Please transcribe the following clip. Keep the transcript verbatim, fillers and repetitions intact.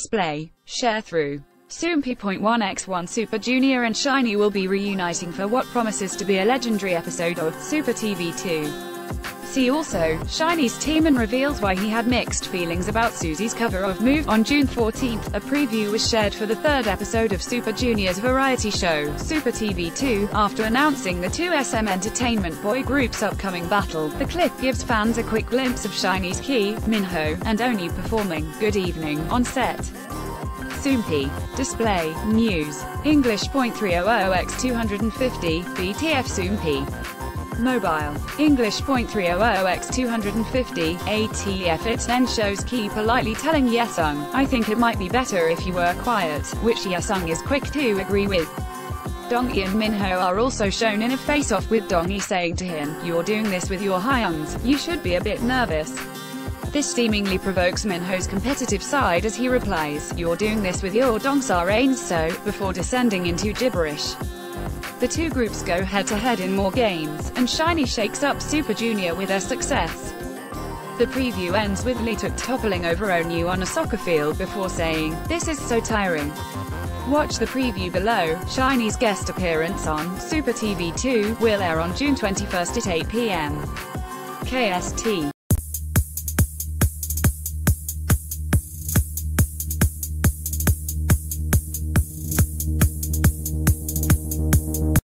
display. Sharethrough. Soompi point one by one Super Junior and SHINee will be reuniting for what promises to be a legendary episode of Super T V two. See also, SHINee's team reveals why he had mixed feelings about Susie's cover of Move. On June fourteenth, a preview was shared for the third episode of Super Junior's variety show, Super T V two, after announcing the two S M Entertainment boy group's upcoming battle. The clip gives fans a quick glimpse of SHINee's Key, Minho, and Oni performing Good Evening on set. Soompi. Display. News. English point three hundred by two hundred fifty, B T F Soompi. Mobile. English point three hundred by two hundred fifty, A T F. It then shows Key politely telling Yesung, "I think it might be better if you were quiet," which Yesung is quick to agree with. Dongi and Minho are also shown in a face-off, with Dongi saying to him, "You're doing this with your Hyungs, you should be a bit nervous." This seemingly provokes Minho's competitive side as he replies, "You're doing this with your Dongsar ain't so," before descending into gibberish. The two groups go head-to-head in more games, and SHINee shakes up Super Junior with their success. The preview ends with Leetuk toppling over Onyu on a soccer field before saying, "This is so tiring." Watch the preview below. SHINee's guest appearance on Super T V two will air on June twenty-first at eight p m K S T.